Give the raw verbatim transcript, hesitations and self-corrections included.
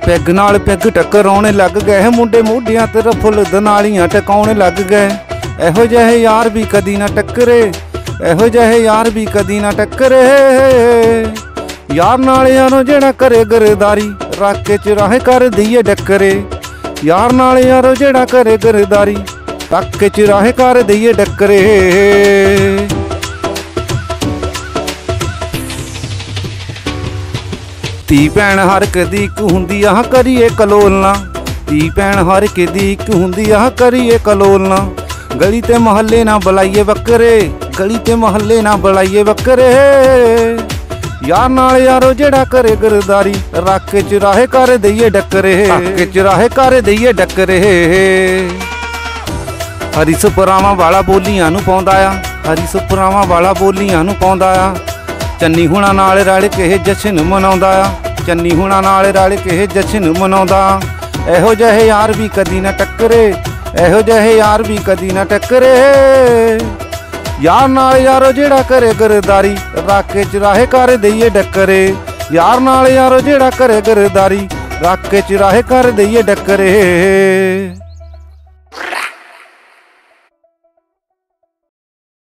Peg नाल peg टकराउण लग गए, मुंडे मोढियां ते रफुल दनालियां टकाउण लग गए। एहो जहे यार भी कदी ना टकरे, एहो जहे यार भी कदी ना टकरे। यार नाल यारो जेड़ा करे गरदारी, रख के चुराहे कर दईए डकरे। यार नाल यारो जेड़ा करे गरदारी, रख के चुराहे कर दईए डकरे। धी भैन हर कदी एक हुंदी आ करिए कलोलना, धी भैन हर कदी एक हुंदी आ करिए कलोलना। गली ते महल्ले ना बुलाइए बकरे, गली ते महल्ले ना बुलाइए बकरे। यार नाल यारो जेड़ा करे गरदारी, रख के चुराहे कर दईए डकरे, रख के चुराहे कर दईए डकरे। हरी सुपरावां वाला बोलियां नूं पाउंदा आ, हरी सुपरावां वाला बोलियां नूं पाउंदा आ। चन्नी हुणां नाल रल के जशन मनाउंदा आ, चन्नी हुणां नाल रल के जशन मनाउंदा। एहो जहे यार भी कदी ना टकरे, एहो जहे यार भी कदी ना टकरे। यार नाल यारो जेड़ा करे गरदारी, रख के चुराहे कर दईए डकरे। यार नाल यारो जेड़ा करे गरदारी, रख के चुराहे कर दईए डकरे।